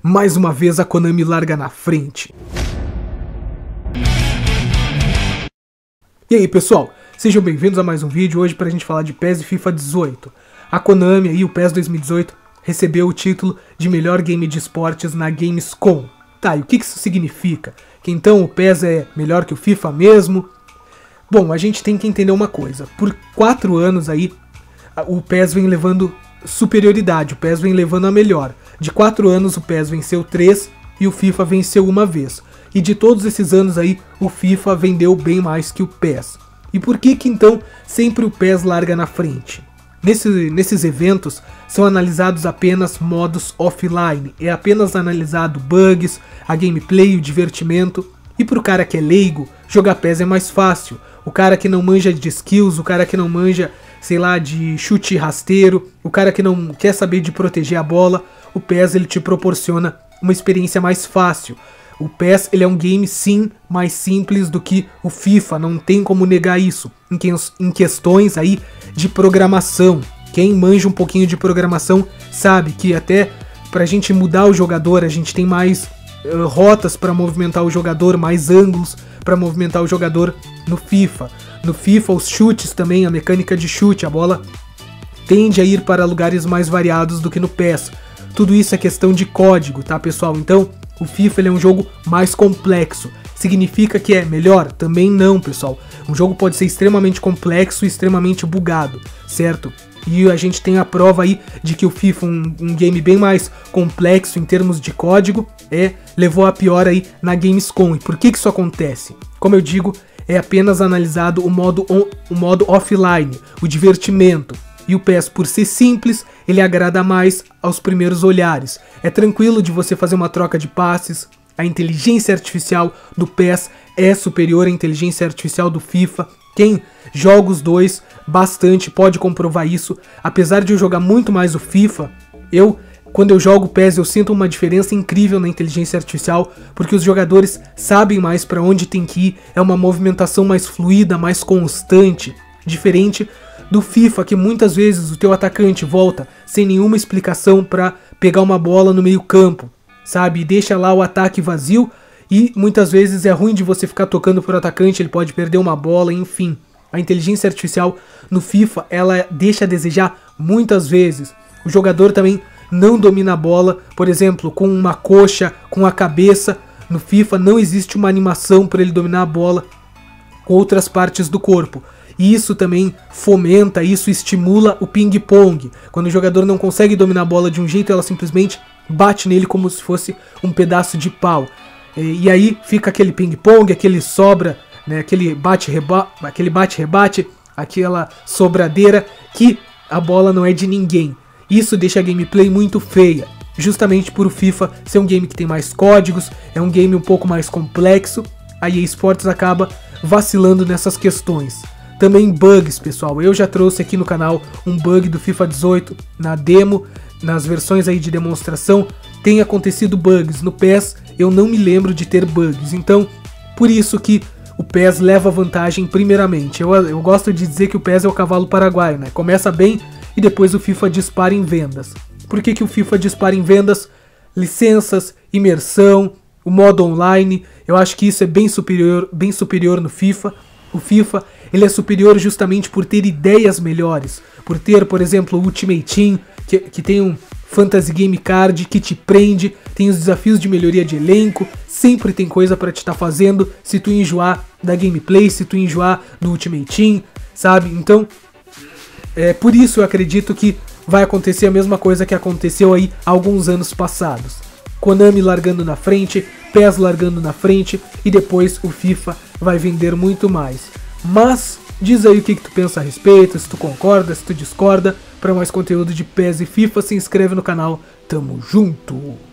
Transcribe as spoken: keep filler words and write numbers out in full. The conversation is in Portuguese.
mais uma vez a Konami larga na frente. E aí pessoal, sejam bem-vindos a mais um vídeo hoje para a gente falar de P E S e FIFA dezoito. A Konami aí, o P E S dois mil e dezoito, recebeu o título de melhor game de esportes na Gamescom. Tá, e o que isso significa? Que então o P E S é melhor que o FIFA mesmo? Bom, a gente tem que entender uma coisa. Por quatro anos aí, o P E S vem levando superioridade, o P E S vem levando a melhor. De quatro anos o P E S venceu três e o FIFA venceu uma vez. E de todos esses anos aí, o FIFA vendeu bem mais que o P E S. E por que que então sempre o P E S larga na frente? Nesse, nesses eventos são analisados apenas modos offline, é apenas analisado bugs, a gameplay, o divertimento. E pro cara que é leigo, jogar P E S é mais fácil. O cara que não manja de skills, o cara que não manja, sei lá, de chute rasteiro, o cara que não quer saber de proteger a bola, o P E S ele te proporciona uma experiência mais fácil. O P E S ele é um game sim mais simples do que o FIFA, não tem como negar isso, em, que, em questões aí de programação. Quem manja um pouquinho de programação sabe que até pra gente mudar o jogador, a gente tem mais uh, rotas para movimentar o jogador, mais ângulos para movimentar o jogador no FIFA. No FIFA os chutes também, a mecânica de chute, a bola tende a ir para lugares mais variados do que no P E S. Tudo isso é questão de código, tá pessoal? Então o FIFA ele é um jogo mais complexo. Significa que é melhor? Também não, pessoal. Um jogo pode ser extremamente complexo e extremamente bugado, certo? E a gente tem a prova aí de que o FIFA, um, um game bem mais complexo em termos de código, é, levou a pior aí na Gamescom. E por que que isso acontece? Como eu digo, é apenas analisado o modo, on, o modo offline, o divertimento. E o P E S, por ser simples, ele agrada mais aos primeiros olhares. É tranquilo de você fazer uma troca de passes, a inteligência artificial do P E S é superior à inteligência artificial do FIFA. Quem joga os dois bastante pode comprovar isso. Apesar de eu jogar muito mais o FIFA, eu, quando eu jogo o P E S, eu sinto uma diferença incrível na inteligência artificial, porque os jogadores sabem mais para onde tem que ir, é uma movimentação mais fluida, mais constante, diferente do FIFA, que muitas vezes o teu atacante volta sem nenhuma explicação para pegar uma bola no meio campo, sabe? E deixa lá o ataque vazio e muitas vezes é ruim de você ficar tocando pro atacante, ele pode perder uma bola, enfim. A inteligência artificial no FIFA, ela deixa a desejar muitas vezes. O jogador também não domina a bola, por exemplo, com uma coxa, com a cabeça. No FIFA não existe uma animação para ele dominar a bola com outras partes do corpo. E isso também fomenta, isso estimula o ping-pong. Quando o jogador não consegue dominar a bola de um jeito, ela simplesmente bate nele como se fosse um pedaço de pau. E, e aí fica aquele ping-pong, aquele sobra, né, aquele bate-rebate, aquele bate-rebate, aquela sobradeira que a bola não é de ninguém. Isso deixa a gameplay muito feia, justamente por o FIFA ser um game que tem mais códigos, é um game um pouco mais complexo. A E A Sports acaba vacilando nessas questões. Também bugs, pessoal. Eu já trouxe aqui no canal um bug do FIFA dezoito na demo, nas versões aí de demonstração, tem acontecido bugs. No P E S eu não me lembro de ter bugs, então por isso que o P E S leva vantagem primeiramente. Eu, eu gosto de dizer que o P E S é o cavalo paraguaio, né? Começa bem e depois o FIFA dispara em vendas. Por que que o FIFA dispara em vendas? Licenças, imersão, o modo online, eu acho que isso é bem superior, bem superior no FIFA. O FIFA ele é superior justamente por ter ideias melhores, por ter, por exemplo, o Ultimate Team, que, que tem um Fantasy Game Card que te prende, tem os desafios de melhoria de elenco, sempre tem coisa para te estar tá fazendo se tu enjoar da gameplay, se tu enjoar do Ultimate Team, sabe? Então, é por isso eu acredito que vai acontecer a mesma coisa que aconteceu aí há alguns anos passados. Konami largando na frente, P E S largando na frente e depois o FIFA vai vender muito mais. Mas diz aí o que, que tu pensa a respeito, se tu concorda, se tu discorda. Para mais conteúdo de P E S e FIFA, se inscreve no canal. Tamo junto!